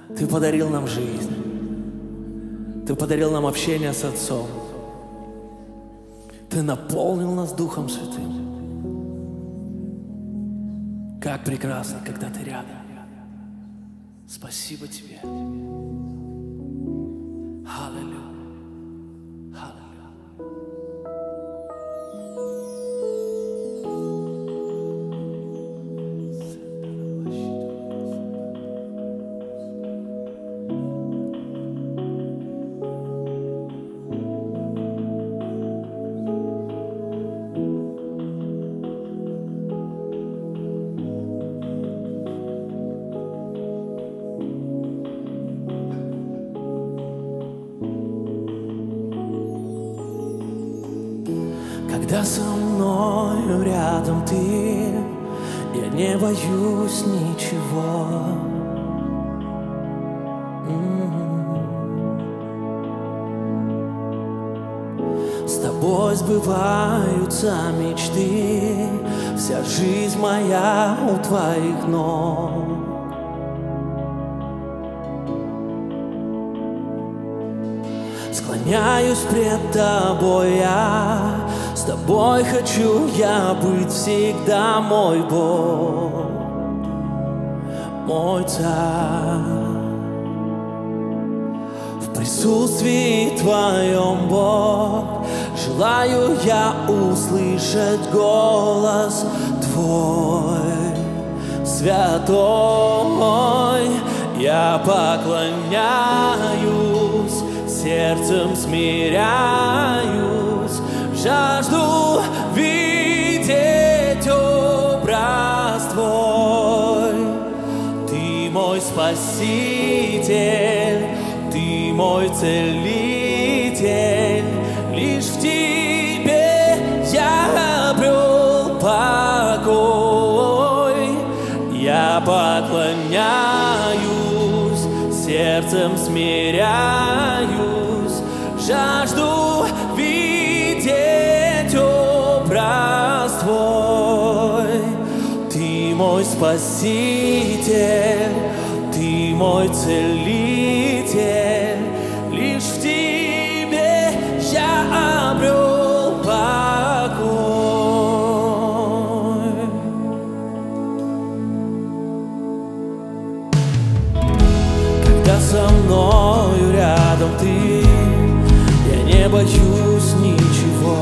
Ты подарил нам жизнь. Ты подарил нам общение с Отцом. Ты наполнил нас Духом Святым. Как прекрасно, когда Ты рядом. Спасибо Тебе. Аллилуйя. Когда со мною рядом Ты, я не боюсь ничего. С Тобой сбываются мечты, вся жизнь моя у Твоих ног. Склоняюсь пред Тобой я, с Тобой хочу я быть всегда, мой Бог, мой Царь. В присутствии Твоем, Бог, желаю я услышать голос Твой святой. Я поклоняюсь, сердцем смиряюсь, жажду видеть образ Твой. Ты мой Спаситель, Ты мой Целитель, лишь в Тебе я обрел покой. Я поклоняюсь, сердцем смиряюсь, жажду видеть образ Твой. Ты мой Спаситель, Ты мой Целитель, лишь в Тебе я обрел покой. Когда со мною рядом Ты, я не боюсь ничего.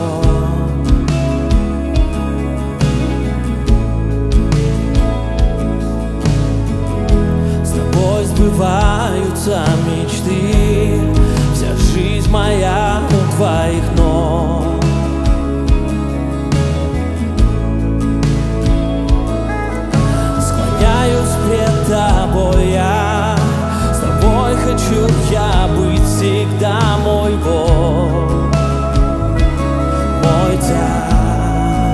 С Тобой сбываются мечты, вся жизнь моя у Твоих ног. Склоняюсь пред Тобой я, с Тобой хочу я быть всегда, мой Бог, мой Царь.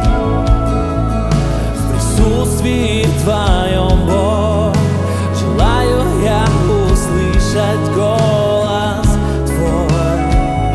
В присутствии Твоем, Бог, желаю я услышать голос Твой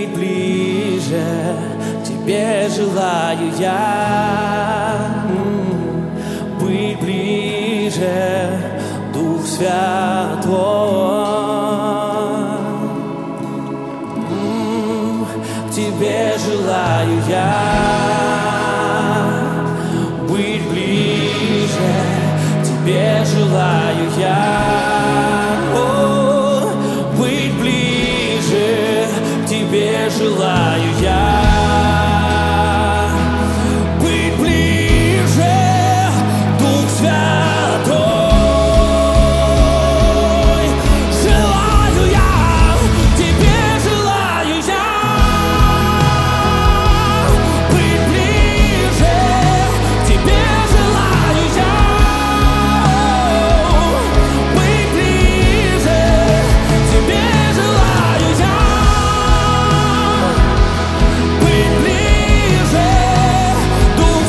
быть ближе, тебе желаю я. Быть ближе, Дух Святой. Тебе желаю я. Быть ближе, тебе желаю я. О, быть ближе, тебе желаю я. Быть ближе, Дух Святой. Желаю я, тебе желаю я. Быть ближе, тебе желаю я. Быть ближе, тебе желаю я. Быть ближе, Дух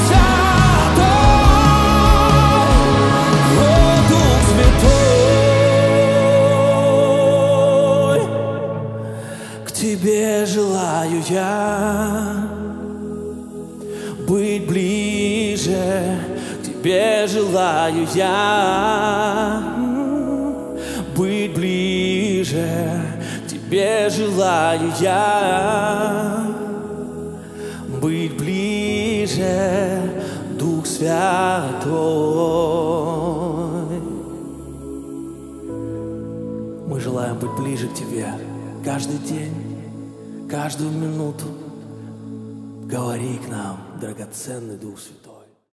Святой. О, Дух Святой, к тебе желаю я. Быть ближе, к тебе желаю я. Быть ближе, к тебе желаю я. Быть ближе, Дух Святой. Мы желаем быть ближе к тебе каждый день, каждую минуту. Говори к нам, драгоценный Дух Святой.